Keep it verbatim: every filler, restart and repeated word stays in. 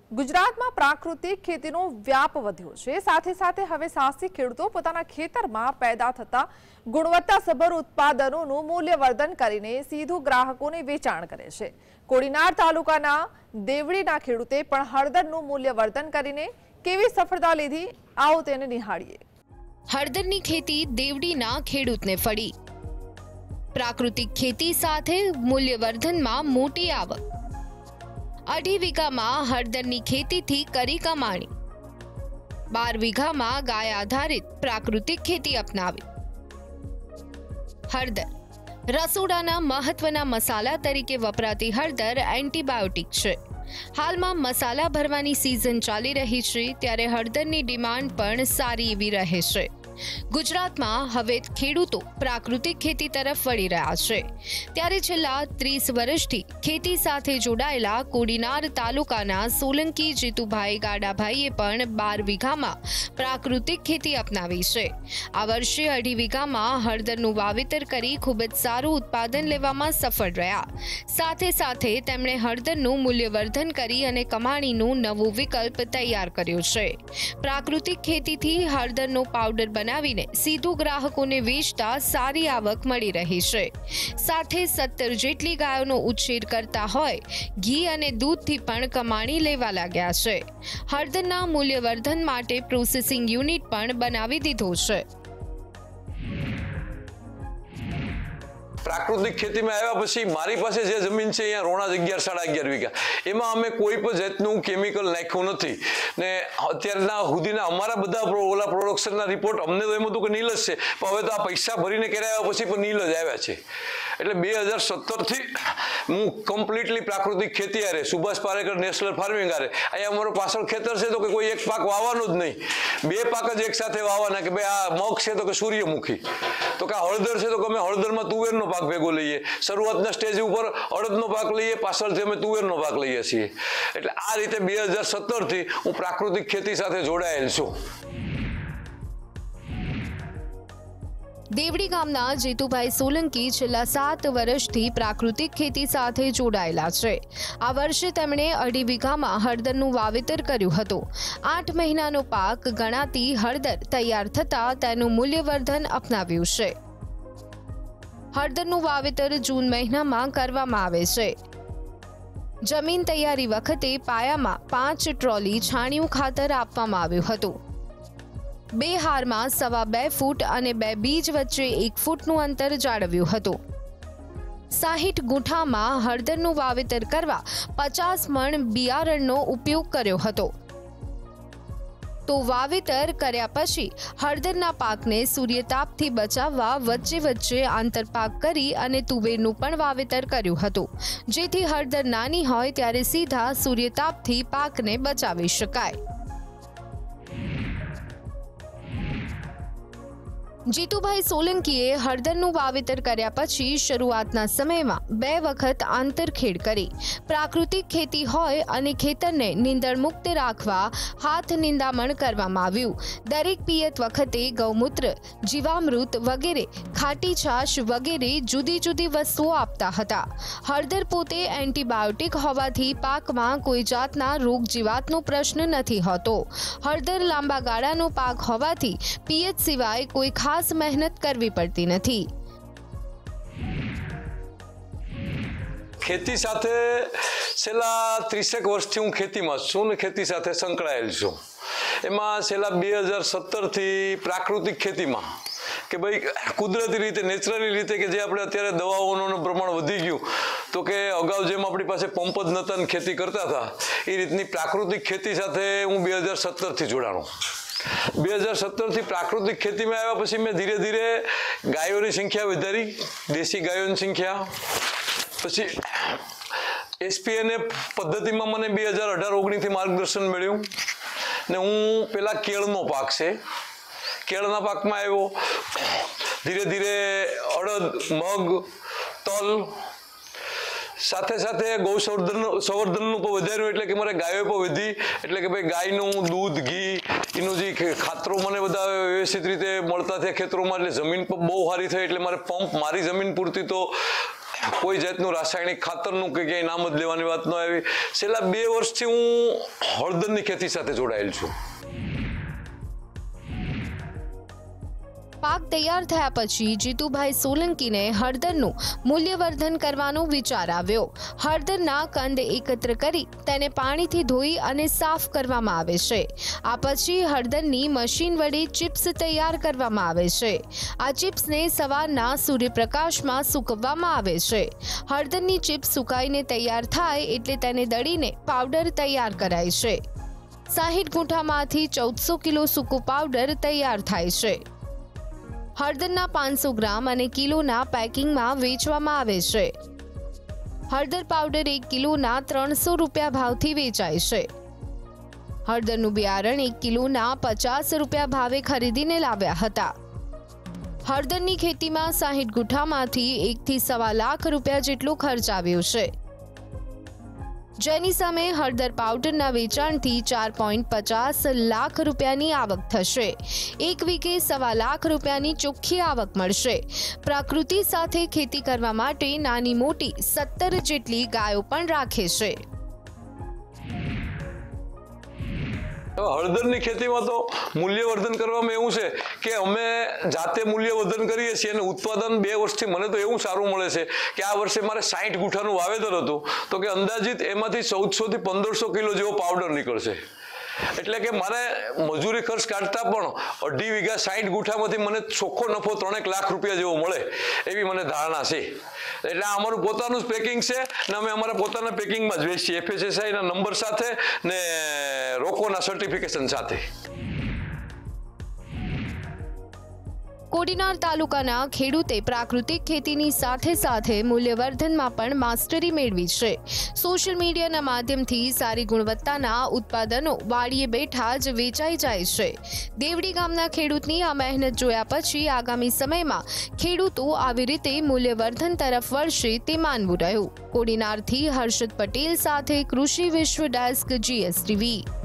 ગુજરાતમાં પ્રાકૃતિક ખેતીનો વ્યાપ વધ્યો છે। સાથે સાથે હવે સાહસિક ખેડૂતો પોતાના ખેતરમાં પેદા થતા ગુણવત્તાસભર ઉત્પાદનોનું મૂલ્યવર્ધન કરીને સીધું ગ્રાહકોને વેચાણ કરે છે। કોડીનાર તાલુકાના દેવડીના ખેડૂતે પણ હળદરનું મૂલ્યવર્ધન કરીને કેવી સફળતા લીધી, આવો તેને નિહાળીએ। હળદરની ખેતી દેવડીના ખેડૂતને ફળી। પ્રાકૃતિક ખેતી સાથે મૂલ્યવર્ધનમાં મોટી આવક। અઢી વીઘામાં હળદરની ખેતીથી કરી કમાણી। બાર વીઘામાં ગાય આધારિત પ્રાકૃતિક ખેતી અપનાવી। હળદર રસોડાના મહત્વના મસાલા તરીકે વપરાતી હળદર એન્ટીબાયોટિક છે। હાલમાં મસાલા ભરવાની સિઝન ચાલી રહી છે, ત્યારે હળદરની ડિમાન્ડ પણ સારી એવી રહે છે। ગુજરાતમાં હવે ખેડૂતો પ્રાકૃતિક ખેતી તરફ વળી રહ્યા છે, ત્યારે છેલ્લા ત્રીસ વર્ષથી ખેતી સાથે જોડાયેલા કોડીનાર તાલુકાના સોલંકી જીતુભાઈ ગાડાભાઈએ પણ બાર વીઘામાં પ્રાકૃતિક ખેતી અપનાવી છે। આ વર્ષે અઢી વીઘામાં હળદરનું વાવેતર કરી ખૂબ જ સારું ઉત્પાદન લેવામાં સફળ રહ્યા। સાથે સાથે તેમણે હળદરનું મૂલ્યવર્ધન કરી અને કમાણીનું નવું વિકલ્પ તૈયાર કર્યો છે। પ્રાકૃતિક ખેતીથી હળદરનો પાવડર બનાવીને સીધું ગ્રાહકોને વેચતા સારી આવક મળી રહી છે। સાથે સત્તર જેટલી ગાયોનો ઉછેર કરતા હોય ઘી અને દૂધથી પણ કમાણી લેવા લાગ્યા છે। હળદરના મૂલ્યવર્ધન માટે પ્રોસેસિંગ યુનિટ પણ બનાવી દીધો છે। પ્રાકૃતિક ખેતીમાં આવ્યા પછી મારી પાસે જે જમીન છે અહીંયા રોણા અગિયાર સાડા અગિયાર વીઘા, એમાં અમે કોઈ પણ જાતનું કેમિકલ નાખ્યું નથી ને અત્યારના સુધીના અમારા બધા ઓલા પ્રોડક્શનના રિપોર્ટ અમને તો એમ હતું કે નીલ જ છે, પણ હવે તો આ પૈસા ભરીને કરાવ્યા પછી પણ નીલ જ આવ્યા છે। એટલે બે હજાર સત્તરથી હું કમ્પ્લીટલી પ્રાકૃતિક ખેતી આરે સુભાષ પારેકર નેશનલ ફાર્મિંગ આરે અહીંયા અમારો પાછળ ખેતર છે તો કે કોઈ એક પાક વાવવાનો જ નહીં, બે પાક જ એક સાથે વાવવાના કે ભાઈ આ મગ છે તો કે સૂર્યમુખી, તો કે આ હળદર છે તો કે અમે હળદરમાં તુવેરનો પાક ભેગો લઈએ, શરૂઆતના સ્ટેજ ઉપર અડદનો પાક લઈએ, પાછળથી અમે તુવેરનો પાક લઈએ છીએ। એટલે આ રીતે બે હજાર સત્તરથી હું પ્રાકૃતિક ખેતી સાથે જોડાયેલ છું। દેવડી ગામના જીતુભાઈ સોલંકી છેલ્લા સાત વર્ષથી પ્રાકૃતિક ખેતી સાથે જોડાયેલા છે। આ વર્ષે તેમણે અઢી વીઘામાં હળદરનું વાવેતર કર્યું હતું। આઠ મહિનાનો પાક ગણાતી હળદર તૈયાર થતાં તેનું મૂલ્યવર્ધન અપનાવ્યું છે। હળદરનું વાવેતર જૂન મહિનામાં કરવામાં આવે છે। જમીન તૈયારી વખતે પાયામાં પાંચ ટ્રોલી છાણિયું ખાતર આપવામાં આવ્યું હતું। બે હારમાં સવા બે ફૂટ અને બે બીજ વચ્ચે એક ફૂટનું અંતર જાળવ્યું હતું। સાહીઠ ગુંઠામાં હળદરનું વાવેતર કરવા પચાસ મણ બિયારણનો ઉપયોગ કર્યો હતો। તો વાવેતર કર્યા પછી હળદરના પાકને સૂર્યતાપથી બચાવવા વચ્ચે વચ્ચે આંતરપાક કરી અને તુવેરનું પણ વાવેતર કર્યું હતું, જેથી હળદર નાની હોય ત્યારે સીધા સૂર્યતાપથી પાકને બચાવી શકાય। જીતુભાઈ સોલંકીએ હળદરનું વાવેતર કર્યા પછી શરૂઆતના સમયમાં બે વખત આંતરખેડ કરી। પ્રાકૃતિક ખેતી હોય અને ખેતરને નીંદણ મુક્ત રાખવા હાથ નિંદામણ કરવામાં આવ્યું। દરેક પિયત વખતે ગૌમૂત્ર, જીવામૃત વગેરે, ખાટી છાશ વગેરે જુદી જુદી વસ્તુઓ આપતા હતા। હળદર પોતે એન્ટીબાયોટિક હોવાથી પાકમાં કોઈ જાતના રોગ જીવાતનો પ્રશ્ન નથી હોતો। હળદર લાંબા ગાળાનો પાક હોવાથી પિયત સિવાય કોઈ ખાસ મહેનત કરવી પડતી નથી। ખેતી સાથે છેલ્લા ત્રીસેક વર્ષથી હું ખેતીમાં છું ને ખેતી સાથે સંકળાયેલ છું। એમાં છેલ્લા બે હજાર સત્તરથી પ્રાકૃતિક ખેતીમાં કે ભાઈ કુદરતી રીતે નેચરલી રીતે કે જે આપણે અત્યારે દવાઓનું પ્રમાણ વધી ગયું, તો કે અગાઉ જેમ આપણી પાસે પંપ જ નહોતા ખેતી કરતા હતા, એ રીતની પ્રાકૃતિક ખેતી સાથે હું બે હજાર સત્તરથી જોડાણો। બે હજાર સત્તરથી પ્રાકૃતિક ખેતીમાં આવ્યા પછી મેં ધીરે ધીરે ગાયોની સંખ્યા વધારી, દેશી ગાયોની સંખ્યા, પછી એસપીએનએફ પદ્ધતિમાં મને બે હજાર અઢાર ઓગણીસથી માર્ગદર્શન મળ્યું ને હું પેલા કેળનો પાક છે, કેળના પાકમાં આવ્યો, ધીરે ધીરે અડદ, મગ, તલ, સાથે સાથે ગૌ સંવર્ધન સંવર્ધનનું પણ વધાર્યું, એટલે કે મારે ગાયો પણ વધી, એટલે કે ભાઈ ગાયનું દૂધ, ઘી, એનું જે ખાતરો મને બધા વ્યવસ્થિત રીતે મળતા થયા ખેતરોમાં, એટલે જમીન પણ બહુ સારી થઈ, એટલે મારે પંપ મારી જમીન પૂરતી તો કોઈ જાતનું રાસાયણિક ખાતરનું કે ક્યાંય નામ જ લેવાની વાત ન આવી. છેલ્લા બે વર્ષથી હું હળદરની ખેતી સાથે જોડાયેલ છું. પાક તૈયાર થયા પછી જીતુભાઈ સોલંકીને હળદરનું મૂલ્યવર્ધન કરવાનો વિચાર આવ્યો. હળદરના કંદ એકત્ર કરી તેને પાણીથી ધોઈ અને સાફ કરવામાં આવે છે. આ પછી હળદરની મશીન વડે ચિપ્સ તૈયાર કરવામાં આવે છે. આ ચિપ્સને સવારના સૂર્યપ્રકાશમાં સૂકવવામાં આવે છે. હળદરની ચિપ્સ સુકાઈને તૈયાર થાય એટલે તેને દળીને પાવડર તૈયાર કરાય છે. સાહીઠ ગુંઠામાંથી ચૌદસો કિલો સૂકું પાવડર તૈયાર થાય છે. હળદરના પાંચસો ગ્રામ અને કિલોના પેકિંગમાં વેચવામાં આવે છે. હળદર પાવડર એક કિલોના ત્રણસો રૂપિયા ભાવથી વેચાય છે. હળદરનું બિયારણ એક કિલોના પચાસ રૂપિયા ભાવે ખરીદીને લાવ્યા હતા. હળદરની ખેતીમાં સાહીઠ ગુંઠામાંથી એકથી સવા લાખ રૂપિયા જેટલો ખર્ચ આવ્યો છે. જેની સામે હળદર પાવડરના વેચાણથી ચાર પોઈન્ટ પચાસ લાખ રૂપિયાની આવક થશે. એક વીઘે સવા લાખ રૂપિયાની ચોખ્ખી આવક મળશે. પ્રકૃતિ સાથે ખેતી કરવા માટે નાની મોટી સત્તર જેટલી ગાયો પણ રાખે છે. હળદરની ખેતીમાં તો મૂલ્યવર્ધન કરવામાં એવું છે કે અમે જાતે મૂલ્યવર્ધન કરીએ છીએ અને ઉત્પાદન બે વર્ષથી મને તો એવું સારું મળે છે કે આ વર્ષે મારે સાઠ ગુંઠાનું વાવેતર હતું તો કે અંદાજિત એમાંથી ચૌદસો થી પંદરસો કિલો જેવો પાવડર નીકળશે. એટલે કે મારે મજૂરી ખર્ચ કાઢતા પણ અઢી વીઘા સાઠ ગુંઠામાંથી મને ચોખ્ખો નફો ત્રણેક લાખ રૂપિયા જેવો મળે એવી મને ધારણા છે. એટલે આ અમારું પોતાનું જ પેકિંગ છે ને અમે અમારા પોતાના પેકિંગમાં જ વેચીએ એફએસએસઆઈના નંબર સાથે ને રોકોના સર્ટિફિકેશન સાથે. કોડીનાર તાલુકાના ખેડૂતે પ્રાકૃતિક ખેતીની સાથે સાથે મૂલ્યવર્ધનમાં પણ માસ્ટરી મેળવી છે. સોશિયલ મીડિયાના માધ્યમથી સારી ગુણવત્તાના ઉત્પાદનો વાડીએ બેઠા જ વેચાઈ જાય છે. દેવડી ગામના ખેડૂતની આ મહેનત જોયા પછી આગામી સમયમાં ખેડૂતો આવી રીતે મૂલ્યવર્ધન તરફ વળશે તે માનવું રહ્યું. કોડીનારથી હર્ષદ પટેલ સાથે કૃષિ વિશ્વ ડેસ્ક જીએસટીવી.